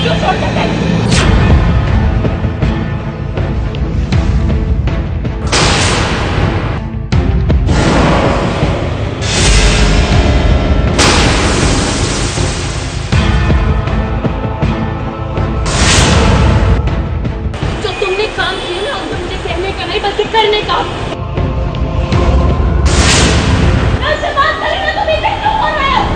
क्यों छोड़ के गई? जो तुमने काम किया ना, उनको मुझे कहने का नहीं बल्कि करने का। ऐसे बात करेंगे तो भी क्यों हो रहे हो?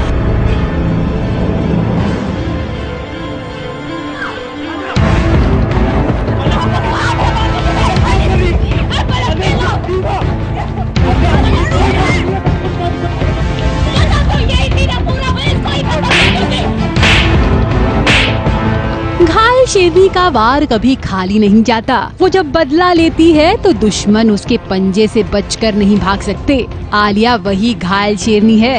घायल शेरनी का वार कभी खाली नहीं जाता। वो जब बदला लेती है तो दुश्मन उसके पंजे से बचकर नहीं भाग सकते। आलिया वही घायल शेरनी है।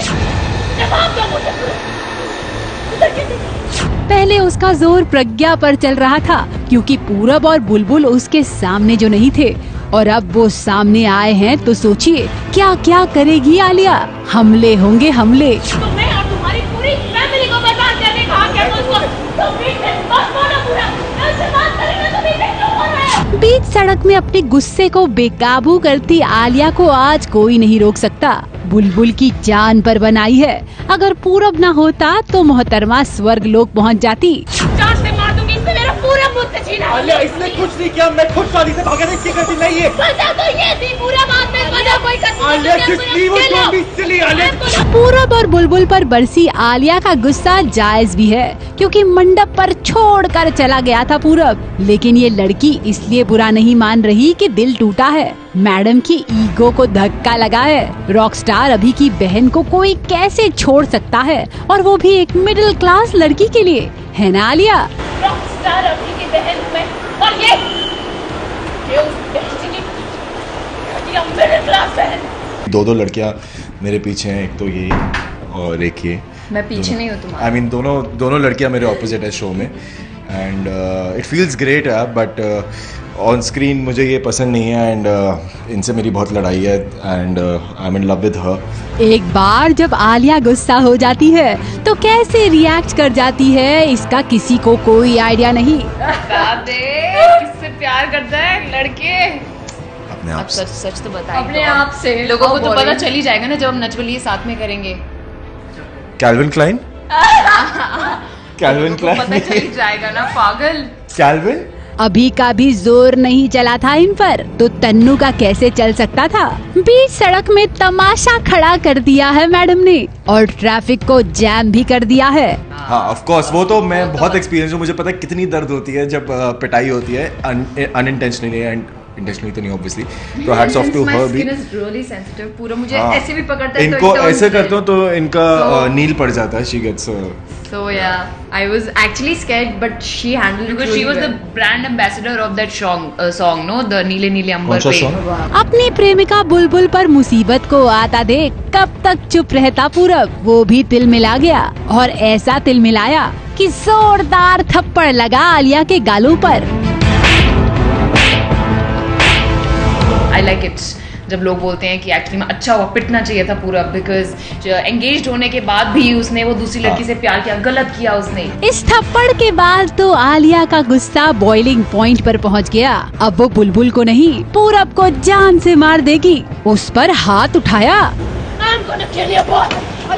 पहले उसका जोर प्रज्ञा पर चल रहा था, क्योंकि पूरब और बुलबुल उसके सामने जो नहीं थे, और अब वो सामने आए हैं तो सोचिए क्या क्या करेगी आलिया। हमले होंगे हमले। तुम्हें और तुम्हारी पूरी फैमिली को बर्बाद करने का हक है मुझको। तुम बीच में मत बोलो पूरा। ऐसे बात करेंगे तो भी क्यों हो रहे हो? बीच सड़क में अपने गुस्से को बेकाबू करती आलिया को आज कोई नहीं रोक सकता। बुलबुल की जान पर बनाई है। अगर पूरब न होता तो मोहतरमा स्वर्ग लोक पहुंच जाती। जान से मार दूंगी, इससे मेरा पूरा मुझसे छीना। आलिया, इसने कुछ नहीं किया, मैं खुद शादी से भागा नहीं करती नहीं है। वजह तो ये थी, पूरा बात में वजह कोई कसम आलिया, किसली वो जो भी चली आलिया। पूरब और बुलबुल पर बरसी आलिया का गुस्सा जायज भी है, क्योंकि मंडप पर छोड़कर चला गया था पूरब। लेकिन ये लड़की इसलिए बुरा नहीं मान रही कि दिल टूटा है। मैडम की ईगो को धक्का लगा है। रॉकस्टार अभी की बहन को कोई कैसे छोड़ सकता है, और वो भी एक मिडिल क्लास लड़की के लिए, है ना आलिया? रॉकस्टार अभी की बहन हूँ मैं, और ये उस बहन की मिडिल क्लास बहन। दो लड़कियां मेरे पीछे हैं, एक तो ये और एक ये। मैं पीछे नहीं हूँ तुम्हारे। आई मीन दोनों लड़कियां मेरे ऑपोजिट है शो में, एंड इट फील्स ग्रेट है, बट ऑन स्क्रीन मुझे ये पसंद नहीं है, एंड इनसे मेरी बहुत लड़ाई है, and I am in love with her. एक बार जब आलिया गुस्सा हो जाती है तो कैसे रिएक्ट कर जाती है, इसका किसी को कोई आइडिया नहीं। किससे प्यार करता है लड़के? अपने आप से। सच तो बताइए। अपने आप से। लोगों को तो पता चल ही जाएगा ना जब हम नचबलिए साथ में करेंगे। Kelvin Kline. कैल्विन लोगों को पता चल ही क्लाइन। जाएगा ना पागल। कैल्विन। अभी का भी जोर नहीं चला था इन पर, तो तन्नू का कैसे चल सकता था। बीच सड़क में तमाशा खड़ा कर दिया है मैडम ने, और ट्रैफिक को जैम भी कर दिया है। हाँ ऑफ कोर्स, वो तो मैं बहुत एक्सपीरियंस हूँ, मुझे पता है कितनी दर्द होती है जब पिटाई होती है अनइंटेंशनली, एंड इंटेंशनली तो नहीं ऑब्वियसली। तो हैट्स ऑफ टू हर भी। Really sensitive. पूरा मुझे हाँ। ऐसे भी पकड़ता है इनको ऐसे करता हूँ तो इनका नील पड़ जाता है। She gets So yeah, I was actually scared, but she handled it because she was the brand ambassador of that song, no, the नीले नीले अंबर कौन सा पे। song? अपनी प्रेमिका बुलबुल पर मुसीबत को आता देख कब तक चुप रहता पूरब। वो भी तिल मिला गया, और ऐसा तिल मिलाया कि जोरदार थप्पड़ लगा आलिया के गालों पर। I like it जब लोग बोलते हैं कि एक्चुअली में अच्छा हुआ, पिटना चाहिए था पूरा, बिकॉज एंगेज होने के बाद भी उसने वो दूसरी लड़की से प्यार किया, गलत किया उसने। इस थप्पड़ के बाद तो आलिया का गुस्सा बॉइलिंग पॉइंट पर पहुंच गया। अब वो बुलबुल को नहीं, पूरब को जान से मार देगी। उस पर हाथ उठाया। I'm gonna kill you both.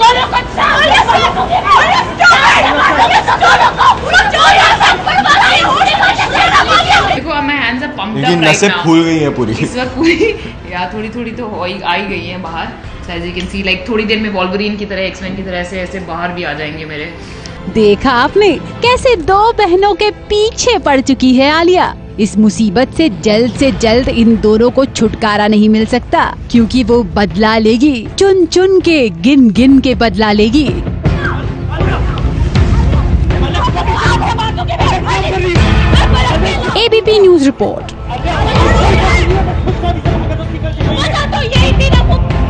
देखो my hands are pumped इनकी up right नसें now. फूल गई हैं पूरी। इस वक्त पूरी या थोड़ी थोड़ी तो आ ही गई हैं बाहर। So as you can see, like थोड़ी देर में वॉल्वरीन की तरह, एक्समैन की तरह ऐसे बाहर भी आ जाएंगे मेरे। देखा आपने कैसे दो बहनों के पीछे पड़ चुकी है आलिया। इस मुसीबत से जल्द इन दोनों को छुटकारा नहीं मिल सकता, क्योंकि वो बदला लेगी, चुन चुन के गिन गिन के बदला लेगी। ABP news report. वजह तो यही थी ना।